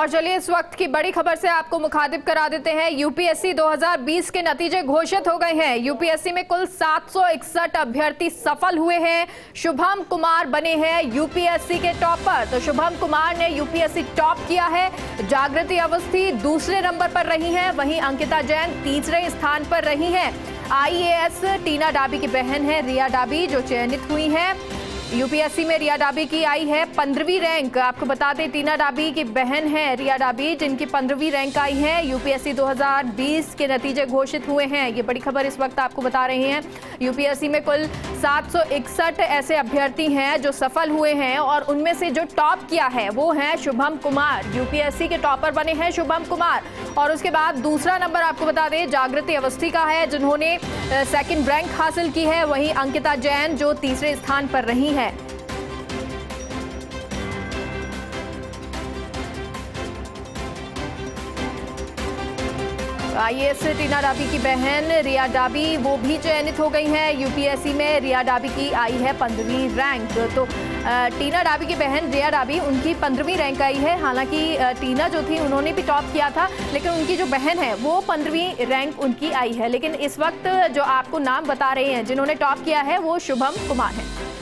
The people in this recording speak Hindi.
और चलिए इस वक्त की बड़ी खबर से आपको मुखातिब करा देते हैं। यूपीएससी 2020 के नतीजे घोषित हो गए हैं। यूपीएससी में कुल 761 अभ्यर्थी सफल हुए हैं। शुभम कुमार बने हैं यूपीएससी के टॉपर। तो शुभम कुमार ने यूपीएससी टॉप किया है। जागृति अवस्थी दूसरे नंबर पर रही हैं, वहीं अंकिता जैन तीसरे स्थान पर रही हैं। आईएएस टीना डाबी की बहन है रिया डाबी जो चयनित हुई हैं। यूपीएससी में रिया डाबी की आई है 15वीं रैंक। आपको बता दें टीना डाबी की बहन है रिया डाबी जिनकी 15वीं रैंक आई है। यूपीएससी 2020 के नतीजे घोषित हुए हैं। ये बड़ी खबर इस वक्त आपको बता रहे हैं। यूपीएससी में कुल 761 ऐसे अभ्यर्थी हैं जो सफल हुए हैं और उनमें से जो टॉप किया है वो है शुभम कुमार। यूपीएससी के टॉपर बने हैं शुभम कुमार। और उसके बाद दूसरा नंबर आपको बता दें जागृति अवस्थी का है जिन्होंने सेकंड रैंक हासिल की है। वहीं अंकिता जैन जो तीसरे स्थान पर रही है। आईएएस टीना डाबी की बहन रिया डाबी वो भी चयनित हो गई हैं। यूपीएससी में रिया डाबी की आई है 15वीं रैंक। तो टीना डाबी की बहन रिया डाबी उनकी 15वीं रैंक आई है। हालांकि टीना जो थी उन्होंने भी टॉप किया था, लेकिन उनकी जो बहन है वो 15वीं रैंक उनकी आई है। लेकिन इस वक्त जो आपको नाम बता रहे हैं जिन्होंने टॉप किया है वो शुभम कुमार है।